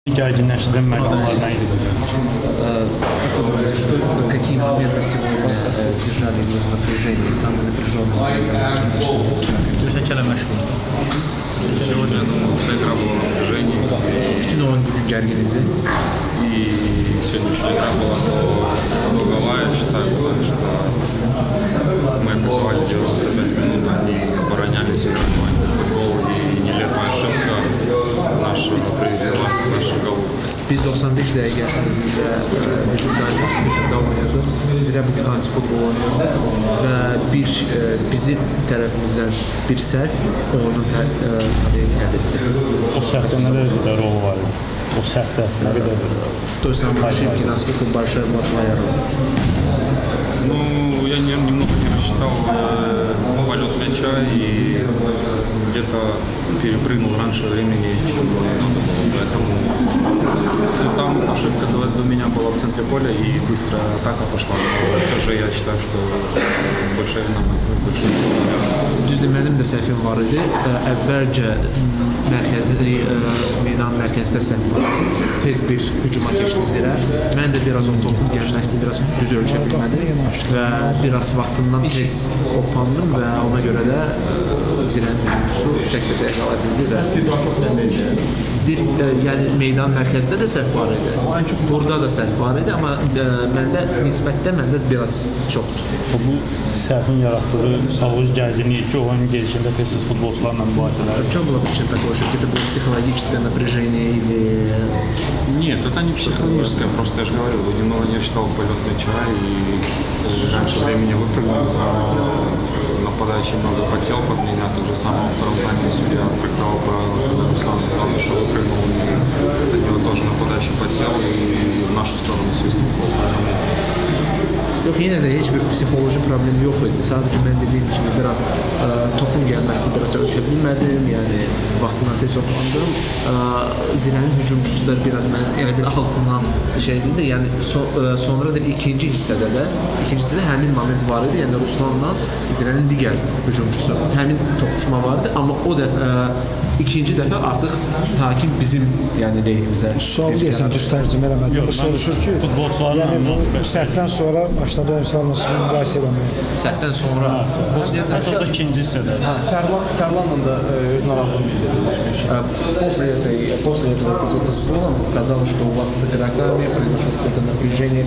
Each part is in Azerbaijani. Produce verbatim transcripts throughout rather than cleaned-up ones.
Gerginleştiren məqamlar nə idi? Что, какие моменты сегодня держали его в напряжении, самые напряженные? Сегодня, я думаю, вся игра была в напряжении. Но он будет гергинити. И сегодняшняя игра была долговая, считаю, потому что мы атаковали девяносто пять минут, они оборонялись, играли футбол, и нелепая ошибка наша привела к нашему голу. Biz doxsan beş dəqiqə ərzində hücumlarımız, hücumda oynayırdıq. Zirə bugün anti-futbol oynayırdıq və bir bizim tərəfimizdən bir səhv oyunun tədeyini əldə etdi. O səhvdə nə dərəcədə rol var idi? O səhvdə nə qədərdir? В той самой ошибке, насколько большая была твоя роль? Ну, я немного не рассчитал полет мяча и где-то перепрыгнул раньше времени, чем надо было. Поэтому ну, там ошибка до, до меня была в центре поля и быстрая атака пошла. Но все же я считаю, что большая вина моя. Düzdür, mənim də səhvim var idi. Əvvəlcə mərkəzli, meydan mərkəzdə səhv var. Tez bir hücuma keçdi Zirə. Mən də biraz o topun gəlməsini biraz düz ölçə bilmədim və biraz vaxtından tez opandım və ona görə də Zirənin hücumcusu tək-tək qala bildi və bir, yəni meydan mərkəzdə də səhv var idi. Burada da səhv var idi, amma məndə nisbətdə məndə biraz çoxdur. Bu səhvin yaratdığı psixoloji gərginlik ki, oyunun gelişində tez-tez futbolçularla mübahisələr. В чем была причина такого, что это было психологическое напряжение или... Нет, это не психологическое, просто я же говорю, немного не рассчитал полет мяча и раньше времени выпрыгнул, нападающий много подсел под меня, так же самое во втором тайме судья трактовал правила, когда Руслан Иванович выпрыгнул, и от него тоже нападающий подсел и в нашу сторону свистнул гол. Yox, yenə də heç bir psixoloji problem yox idi. Sadəcə mən dediyim kimi biraz ə, topun gəlməsini biraz ölçə bilmədim, yəni vaxtından tez oxlandım. Zirənin hücumcusu da biraz mənim elə bir altından şey idi. Yəni so, ə, sonra da ikinci hissədə də, ikinci hissədə həmin moment var idi. Yəni Ruslanla Zirənin digər hücumcusu. Həmin toqquşma vardı, amma o da ə, ikinci dəfə artıq hakim bizim yəni lehimizə. Sual deyəsən, düz tərcümə eləmədim. Soruşur ki, yəni bu səhvdən sonra başladı oyuncularla mübahisə eləməyə. Səhvdən sonra əsas da ikinci hissədə. Tarlanla da öz narahatlığını bildirmişmiş. После этой, после этого эпизода с полом казалось, что у вас с игроками произошло какое-то напряжение,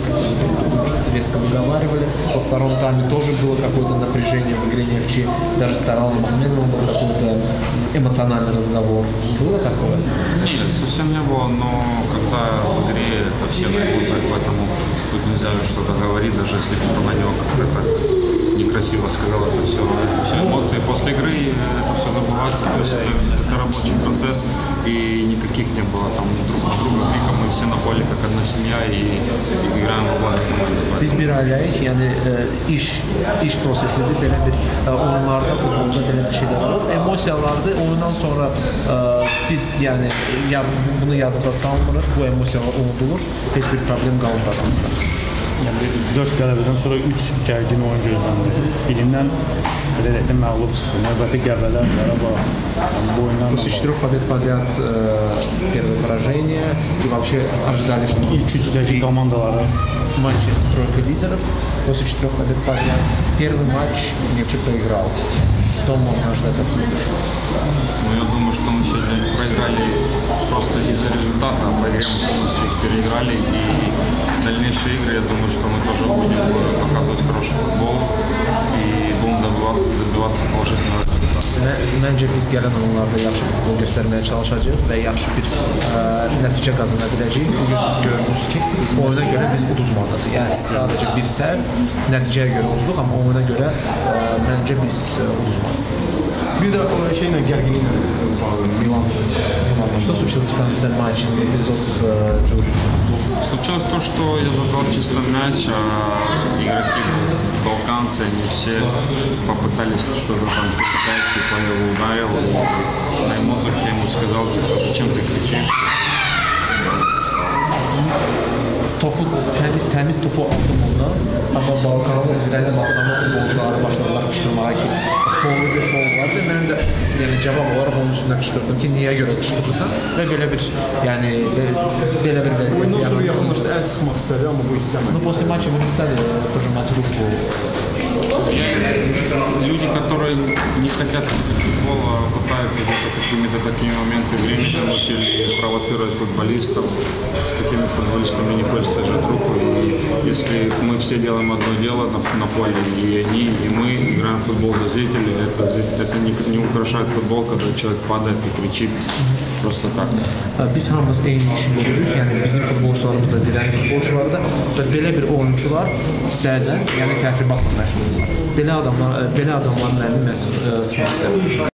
резко выговаривали. Во втором тайме тоже было какое-то напряжение в игре Нефчи. Даже с Таралом Ахмедовым был какой-то эмоциональный разговор. Было такое? Нет, совсем не было, но когда в игре это все на эмоциях, поэтому тут нельзя что-то говорить, даже если кто-то на него как-то так некрасиво сказал, это все, это все эмоции после игры, это все забывается, то есть это, это рабочий процесс, и никаких не было там друг на друга криков, мы все на поле как одна семья и, и играем в обоих командах. Biz bir ailəyik, yəni ə, iş iş prosesidir, belə bir ə, oyunlarda, futbolda belə bir şeylər var. Emosiyalardır, oyundan sonra ə, biz yəni ya, bunu yadımıza salmırıq, bu emosiyalar unudulur, heç bir problem qalmır aramızda. Yəni dörd qələbədən sonra üç gərgin oyun gözləndi. Birindən belə deyək də məğlub çıxdı. Növbəti Qəbələ, Qarabağ, bu oyundan После четырех побед подряд э, первое поражение и вообще ожидали, что ilk üçdəki komandaları матчи с тройкой лидеров. После четырех побед подряд первый матч Нефчи проиграл. Что можно ожидать от следующего? Ну, я думаю, что мы сегодня проиграли просто из-за результата, а по игре мы полностью их переиграли, и дальнейшие игры, я думаю, что мы тоже будем показывать хороший футбол и будем добиваться положительного результата. Məncə biz gələn oyunlarda yaxşı futbol göstərməyə çalışacağıq və yaxşı bir ə, nəticə qazana biləcəyik. Bugün siz gördünüz ki, oyuna görə biz uduzmadıq. Yəni sadəcə bir səhv, nəticəyə görə uduzduq, amma oyuna görə ə, məncə biz ə, uduzmadıq. Bir də o şeylə, gərginliklə bağlı, Milan. Что случилось в конце матча, эпизод с Джуричем? Случилось то, что я забрал чисто мяч, а игроки балканцы, они все попытались что-то там кричать, типа я его ударил, и на эмоциях я ему сказал, типа, зачем ты кричишь? Topu, təmiz, təmiz topu aldım ondan, amma Balkanın Zirəli Balkanın futbolcuları başladılar qışqırmağa ki, foul bir foul vardı. Mən də yəni cavab olaraq onun üstünə qışqırdım ki, niyə görə qışqırdısan? Və belə bir yəni belə bir vəziyyət Oyundan sonra yarandı. yaxınlaşdı, əl sıxmaq istədi, amma bu istəmədi. Ну, после матча вы не стали пожимать руку. Люди, которые не хотят футбола, пытаются где-то какими-то такими моментами время тянуть или провоцировать футболистов. С такими футболистами не хочется жать руку. И если мы все делаем одно дело на, на поле, и они, и мы играем в футбол для зрителей, это, это не, не украшает футбол, когда человек падает и кричит просто так. Biz hamımız eyni işi görürük, yəni bizim futbolçularımız da, Zirənin futbolçuları da və belə bir oyuncular istəyəcək, yəni təxribatla məşğul olurlar. Belə adamlar, belə adamların əlini mən sıxmaq istəmirəm.